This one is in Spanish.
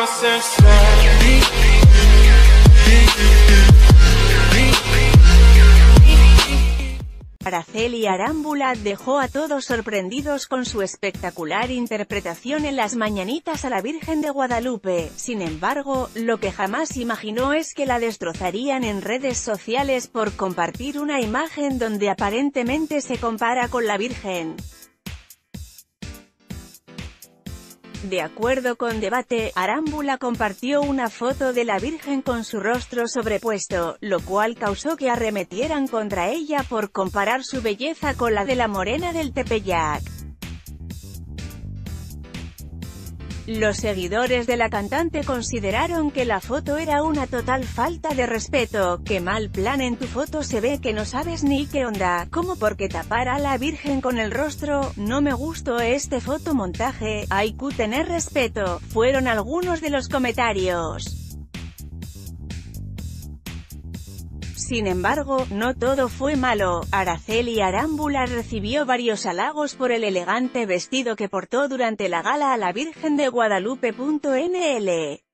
Araceli Arámbula dejó a todos sorprendidos con su espectacular interpretación en las mañanitas a la Virgen de Guadalupe. Sin embargo, lo que jamás imaginó es que la destrozarían en redes sociales por compartir una imagen donde aparentemente se compara con la Virgen. De acuerdo con Debate, Arámbula compartió una foto de la Virgen con su rostro sobrepuesto, lo cual causó que arremetieran contra ella por comparar su belleza con la de la Morena del Tepeyac. Los seguidores de la cantante consideraron que la foto era una total falta de respeto. «Qué mal plan, en tu foto se ve que no sabes ni qué onda, ¿cómo porque tapar a la Virgen con el rostro? No me gustó este fotomontaje, hay que tener respeto», fueron algunos de los comentarios. Sin embargo, no todo fue malo. Araceli Arámbula recibió varios halagos por el elegante vestido que portó durante la gala a la Virgen de Guadalupe. NL